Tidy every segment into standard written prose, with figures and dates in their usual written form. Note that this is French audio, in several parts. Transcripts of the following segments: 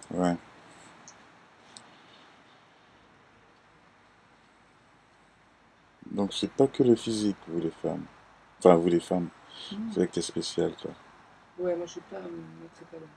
Ouais. Donc c'est pas que le physique, vous les femmes. Enfin, vous les femmes. C'est Non. vrai que t'es spécial, toi. Ouais, moi je suis pas maître étalon.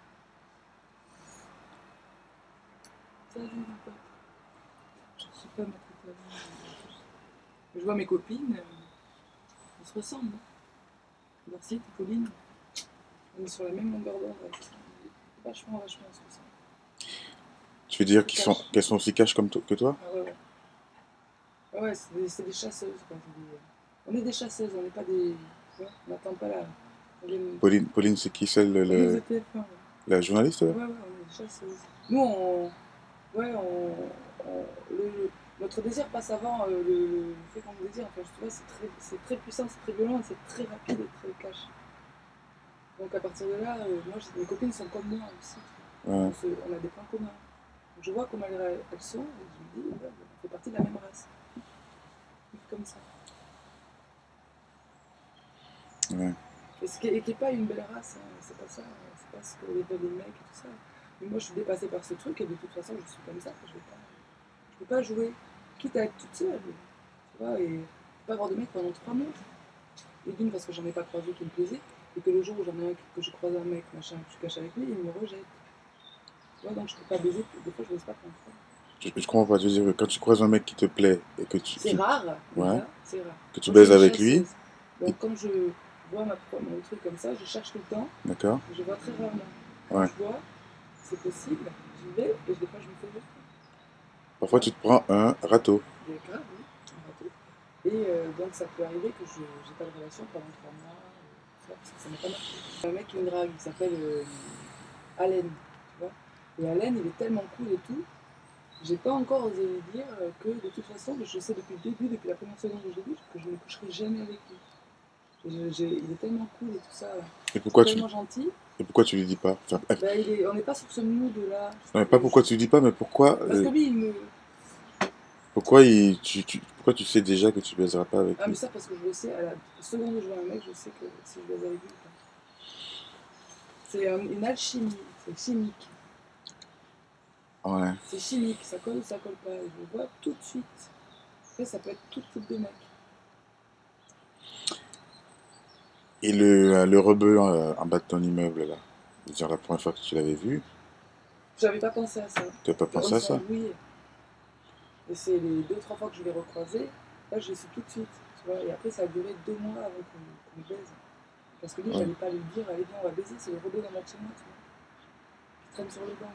Ça, je ne dis pas. Je ne suis pas maître étalon. Je vois mes copines, elles se ressemblent. Hein. Darcy, Pauline, on est sur la même longueur d'onde. Vachement, vachement, on se ressemble. Tu veux dire Se cache. qu'elles sont aussi caches que toi? Ah ouais, ouais. Ah ouais, c'est des chasseuses. Quoi. On est des chasseuses, on n'est pas des. Tu vois, on n'attend pas la. Pauline, c'est qui celle, La news de TF1. la journaliste là? Ouais, ouais, on est des chasseuses. Nous, on. Ouais, notre désir passe avant le fait qu'on le désire. Enfin, tu vois, c'est très puissant, c'est très violent, c'est très rapide et très cash. Donc à partir de là, moi, mes copines sont comme moi aussi. Ouais, On a des points communs. Donc, je vois comment elles sont et je me dis, ouais, on fait partie de la même race. Comme ça. ouais. Et qui n'est pas une belle race, hein, c'est pas ça, c'est pas ce que veulent les mecs et tout ça. Mais moi, je suis dépassée par ce truc et de toute façon, je suis comme ça. Je peux pas jouer, quitte à être toute seule. Tu vois, et je peux pas avoir de mec pendant 3 mois. Et d'une, parce que j'en ai pas croisé qui me plaisait, et que le jour où j'en ai un, que je croise un mec, machin, que je cache avec lui, il me rejette. Tu vois, donc je peux pas baiser, des fois je baise pas plein de fois. Je comprends pas. Tu veux dire que quand tu croises un mec qui te plaît et que C'est rare, ouais, déjà, c'est rare. que tu Moi je suis baises une avec lui, chasseuse. et- Donc quand je vois mon truc comme ça, je cherche tout le temps, d'accord? je vois très rarement. Quand Ouais. je vois, c'est possible, j'y vais, et des fois je me fais jeter. Tu Parfois vois, tu te prends un râteau. des grave, oui, un râteau. Et donc ça peut arriver que je n'ai pas de relation pendant 3 mois, ça, parce que ça n'a pas marché. Un mec qui me drague, il s'appelle Allen, tu vois. Et Allen, il est tellement cool et tout, j'ai pas encore osé lui dire que de toute façon, je sais depuis le début, depuis la première seconde où je l'ai vu, que je ne coucherai jamais avec lui. Il est tellement cool et tout ça, Et c'est pourquoi tu, tellement gentil. et pourquoi tu lui dis pas? Enfin, Ben, on n'est pas sur ce mood là. non, mais pas pourquoi tu lui dis pas, mais Parce que lui, il me. pourquoi tu sais déjà que tu baiseras pas avec Ah, mais lui? ça, parce que je le sais, à la seconde où je vois un mec, je sais que si je baise avec lui, c'est une alchimie, c'est chimique. Ouais. C'est chimique, ça colle ou ça colle pas. Et je le vois tout de suite. Après, ça peut être tout type de mec. Et le rebeu en bas de ton immeuble là, je veux dire la première fois que tu l'avais vu, J'avais pas pensé à ça. tu n'as pas On pensé à s'est ça? embrouillé. Et c'est les 2, 3 fois que je l'ai recroisé. Là, je l'ai su tout de suite. Tu vois. Et après, ça a duré 2 mois avant qu'on baise. Parce que lui, Ouais. j'allais pas lui dire, allez, viens, on va baiser. C'est le rebeu dans ma chez moi, tu vois. Qui traîne sur le banc.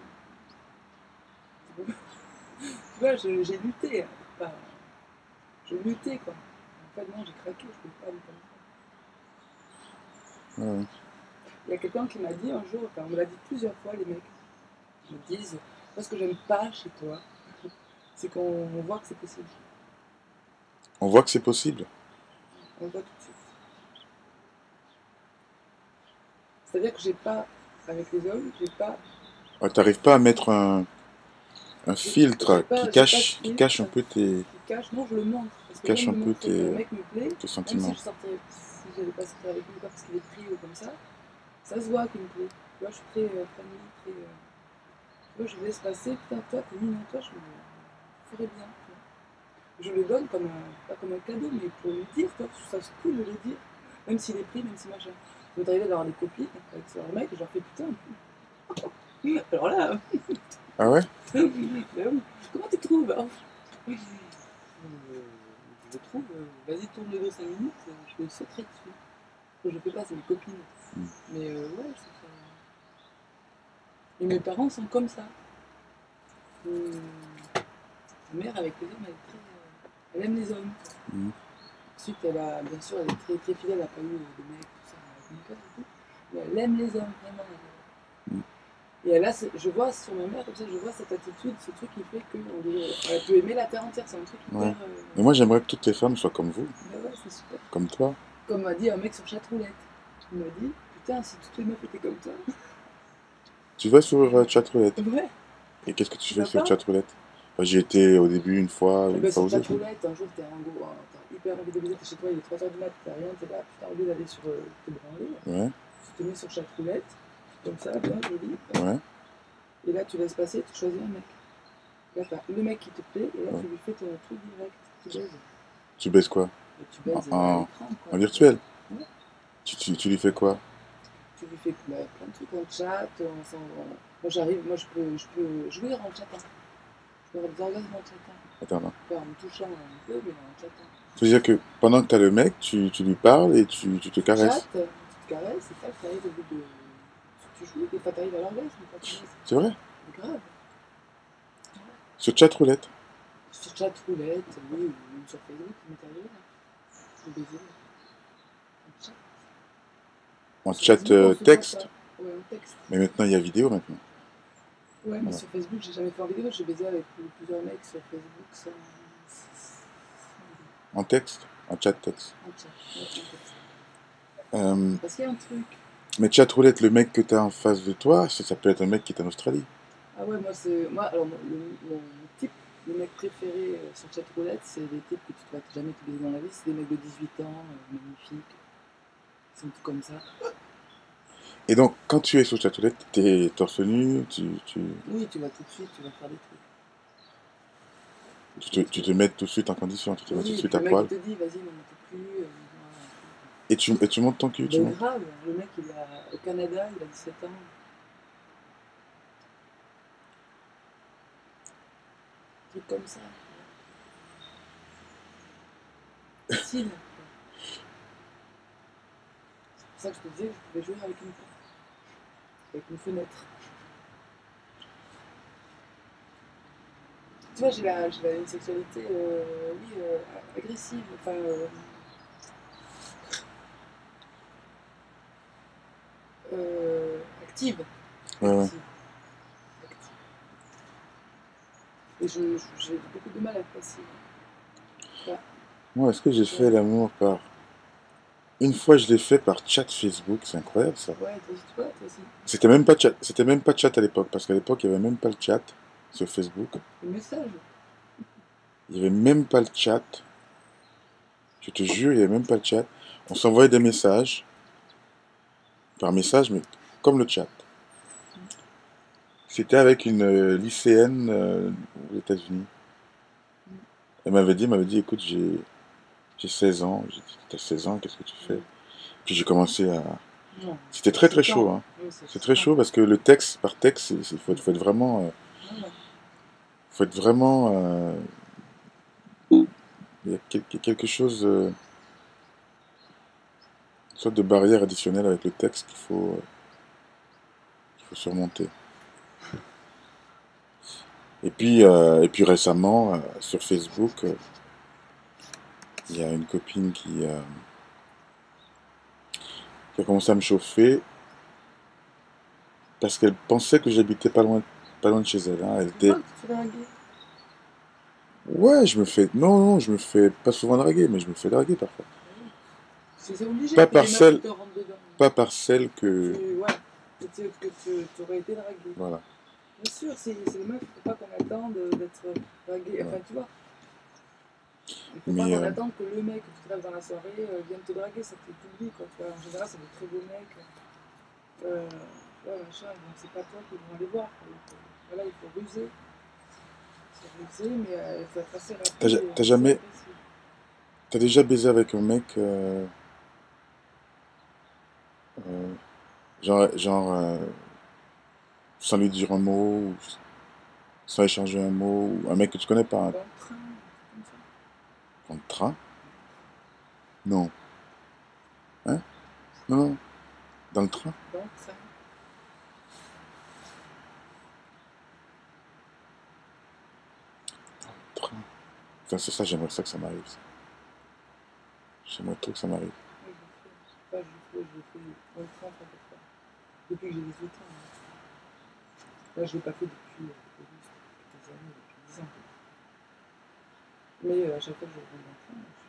Tu vois, j'ai lutté. Hein. Enfin, j'ai lutté, quoi. En fait, non, j'ai craqué. Je peux pas lui comme ça. Ouais. Il y a quelqu'un qui m'a dit un jour, enfin, on me l'a dit plusieurs fois, les mecs me disent, moi, ce que j'aime pas chez toi, c'est qu'on voit que c'est possible. On voit que c'est possible. On le voit tout de suite. C'est-à-dire que j'ai pas, avec les hommes, Ouais, t'arrives pas à mettre un j'ai filtre pas, j'ai pas de qui cache un filtre peu qui cache. Non, je le montre. Parce qui que cache j'aime un le peu montrer. Quand un mec me plaît, tes même si sentiments. si j'allais pas sortir avec lui, pas parce qu'il est pris ou comme ça se voit qu'il me plaît. Tu vois, je suis très friendly, très. Tu vois, je laisse passer. Putain, toi, t'es mignon, toi, je ferais bien. Tu vois. Je le donne comme pas comme un cadeau, mais pour lui dire, toi, je trouve ça cool de le dire. Même s'il est pris, même si machin. Ça m'est arrivé d'avoir des copines avec leur mec, et je leur fais putain. Alors là, Ah ouais? comment tu trouves hein je trouve, vas-y, tourne le dos 5 minutes, je le sauterai dessus. Je fais pas, c'est mes copines. Hmm. Mais ouais, c'est ça. Et mes parents sont comme ça. Ma mère, avec les hommes, elle est très. Elle aime les hommes. Hmm. Ensuite, bien sûr, elle est très, très fidèle, elle n'a pas eu de mec, tout ça, avec mon père et tout. Mais elle aime les hommes, vraiment. Hmm. Et elle a, je vois sur ma mère, comme ça, je vois cette attitude, ce truc qui fait qu'elle peut aimer la terre entière. C'est un truc Ouais. hyper. Mais moi j'aimerais que toutes les femmes soient comme vous, Ben ouais, c'est super. comme toi. Comme m'a dit un mec sur chatroulette. Il m'a dit, putain, si toutes les meufs étaient comme toi. Tu vas sur Chatroulette. Ouais, Et qu'est-ce que tu tu fais vas sur pas. Chatroulette? Enfin, j'y étais au début Eh une ben fois sur ou deux. chatroulette, un jour, t'as hyper envie de baiser, t'es chez toi, il est 3h du mat, t'as rien, t'es là, putain, au lieu d'aller sur te branler, Ouais, tu te mets sur chatroulette, comme ça, bien joli, hop. ouais. Et là, tu laisses passer, tu choisis un mec. Là, t'as le mec qui te plaît, et là, Ouais. tu lui fais ton truc direct. Tu baises. Tu baises quoi? Et tu En, baises à en, l'écran, quoi. en virtuel? Ouais. Tu lui fais quoi? Tu lui fais bah, plein de trucs en chat. Moi, moi, je peux jouer en chatant. Je peux avoir des orgasmes en chatant. Attends, non. Pas en me touchant un peu, mais en chatant. C'est-à-dire que pendant que t'as le mec, tu lui parles et tu te Tu caresses. chattes, tu te caresses, et ça, tu arrives au bout de. Tu joues, des fois, tu arrives à l'orgasme quand tu baises. C'est vrai? C'est grave. Sur chat roulette. Sur chat roulette, oui, ou sur Facebook, ça m'est arrivé, là. De baiser en chat. En Sur chat Facebook, on se voit texte. pas. Ouais, en texte. Mais maintenant, il y a vidéo maintenant. Ouais, mais Voilà. sur Facebook, j'ai jamais fait en vidéo. J'ai baisé avec plusieurs mecs sur Facebook En texte. En chat texte. en chat. Ouais, en texte. Euh, Parce qu'il y a un truc. mais chat roulette, le mec que t'as en face de toi, ça peut être un mec qui est en Australie. Ah ouais, moi, c'est. Moi, alors, mon type, le mec préféré sur chat roulette, c'est des types que tu vas jamais te baiser dans la vie. C'est des mecs de 18 ans, magnifiques. Ils sont tout comme ça. Et donc, quand tu es sur chat roulette, t'es torse nu, Oui, tu vas tout de suite, tu vas faire des trucs. Des tu trucs, te mets tout de suite en condition, tu te mets tout de oui, et suite puis à le mec, il poil. te dit, vas-y, ne monte plus. Voilà. Et tu montes ton cul, tu Ben montes. grave, le mec, au Canada, il a 17 ans. Un truc comme ça. Facile. C'est pour ça que je te disais que je pouvais jouer avec une porte, avec une fenêtre. Tu vois, une sexualité, oui, agressive, enfin, active. Ouais, ouais. Active. Active. Et j'ai beaucoup de mal à être passive. Bah, Moi, est-ce que j'ai ouais, fait l'amour par... Une fois, je l'ai fait par chat Facebook, c'est incroyable ça. ouais, toi aussi, toi aussi. C'était même pas chat à l'époque, parce qu'à l'époque, il n'y avait même pas le chat sur Facebook. Le message. Il n'y avait même pas le chat. Je te jure, il n'y avait même pas le chat. On s'envoyait des messages, par message, mais comme le chat. C'était avec une lycéenne aux États-Unis. Elle m'avait dit, écoute, j'ai 16 ans. J'ai dit, t'as 16 ans, qu'est-ce que tu fais? Puis j'ai commencé à... Non, C'était très très chaud, excitant. hein. Oui, c'est C'est très excitant. chaud parce que le texte, par texte, faut être vraiment... Ouais, ouais. faut être vraiment... il y a quelque chose... une sorte de barrière additionnelle avec le texte qu'il faut surmonter. Et puis récemment, sur Facebook, il y a une copine qui a commencé à me chauffer parce qu'elle pensait que j'habitais pas loin de chez elle, hein. Elle Tu crois était... que tu te fais draguer? Ouais, je me fais... Non, non, je me fais pas souvent draguer, mais je me fais draguer parfois. Ah oui. C'est obligé Pas qu'il y ait par des meufs qui celle, te rentrent dedans. pas par celle que... Ouais, que tu aurais été dragué. Voilà. Bien sûr, c'est le meuf, il ne faut pas qu'on attende d'être dragué. Ouais. Enfin, tu vois, il ne faut pas Mais qu'on attende que le mec que tu trouves dans la soirée vienne te draguer, ça t'oublie, quoi. Tu vois. En général, c'est des très beaux mecs. Ouais, machin, donc c'est pas toi qu'ils vont aller voir. Quoi. Voilà, il faut ruser. C'est rusé, mais il faut être assez t'as rapide et t'as assez jamais... agressif. T'as déjà baisé avec un mec... euh, genre sans lui dire un mot, ou sans échanger un mot, ou un mec que tu connais pas, hein. Dans le train, un truc comme ça. Dans le train? Non. Hein? Non, non. Dans le train? Dans le train. Train. Enfin, c'est ça, j'aimerais ça que ça m'arrive, ça. J'aimerais trop que ça m'arrive. Oui, je le fais. Je sais pas, je le fais dans le train, très peu de fois. Depuis que j'ai 18 ans. Là, je ne l'ai pas fait depuis des années, depuis 10 ans. Mais à chaque fois que je rentre dans le train,